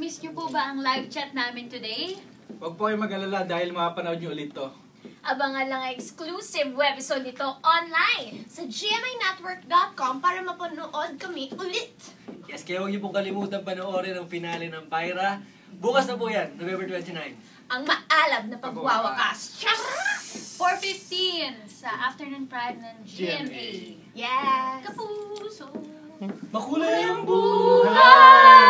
Na-miss niyo po ba ang live chat namin today? Huwag po kayong mag-alala dahil mapapanood niyo ulit to. Abangan lang ang exclusive webisode nito online sa gminetwork.com para mapanood kami ulit. Yes, kaya huwag niyo pong kalimutan panoorin ang finale ng Pyra. Bukas na po yan, November 29. Ang maalab na pagwawakas. 4:15 sa Afternoon Prime ng GMA. Yes. Kapuso! Makulay ang buhay!